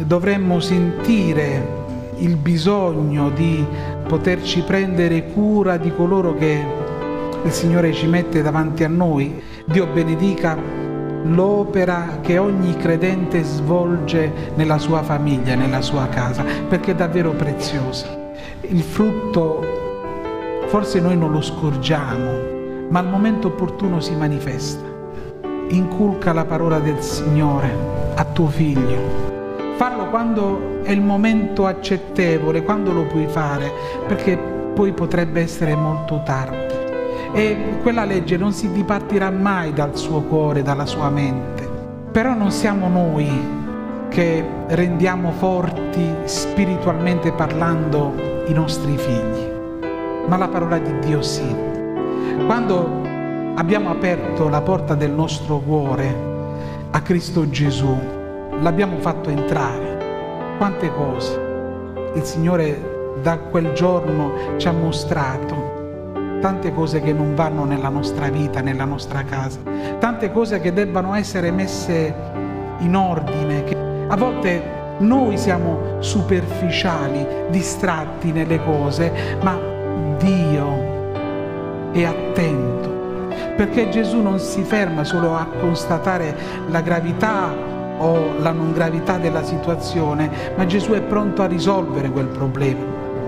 dovremmo sentire il bisogno di poterci prendere cura di coloro che il Signore ci mette davanti a noi. Dio benedica l'opera che ogni credente svolge nella sua famiglia, nella sua casa, perché è davvero preziosa. Il frutto forse noi non lo scorgiamo, ma al momento opportuno si manifesta. Inculca la parola del Signore a tuo figlio. Fallo quando è il momento accettevole, quando lo puoi fare, perché poi potrebbe essere molto tardi. E quella legge non si dipartirà mai dal suo cuore, dalla sua mente. Però non siamo noi che rendiamo forti spiritualmente parlando i nostri figli, ma la parola di Dio sì. Quando abbiamo aperto la porta del nostro cuore a Cristo Gesù, l'abbiamo fatto entrare. Quante cose il Signore da quel giorno ci ha mostrato, tante cose che non vanno nella nostra vita, nella nostra casa, tante cose che debbano essere messe in ordine, che a volte noi siamo superficiali, distratti nelle cose, ma Dio è attento, perché Gesù non si ferma solo a constatare la gravità o la non gravità della situazione, ma Gesù è pronto a risolvere quel problema.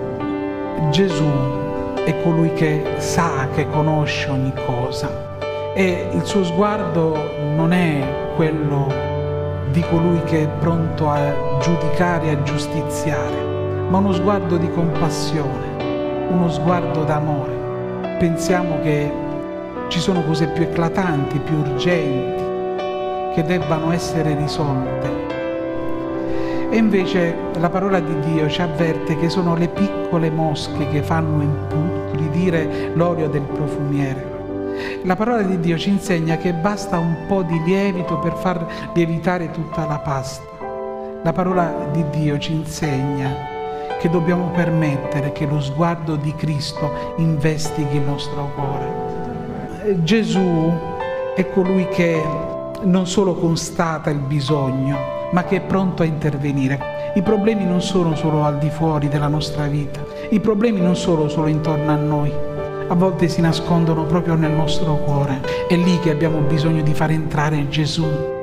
Gesù è colui che sa, che conosce ogni cosa, e il suo sguardo non è quello di colui che è pronto a giudicare e a giustiziare, ma uno sguardo di compassione, uno sguardo d'amore. Pensiamo che ci sono cose più eclatanti, più urgenti, che debbano essere risolte. E invece la parola di Dio ci avverte che sono le piccole mosche che fanno impurridire l'olio del profumiere. La parola di Dio ci insegna che basta un po' di lievito per far lievitare tutta la pasta. La parola di Dio ci insegna che dobbiamo permettere che lo sguardo di Cristo investighi il nostro cuore. Gesù è colui che non solo constata il bisogno, ma che è pronto a intervenire. I problemi non sono solo al di fuori della nostra vita, i problemi non sono solo intorno a noi, a volte si nascondono proprio nel nostro cuore. È lì che abbiamo bisogno di far entrare Gesù.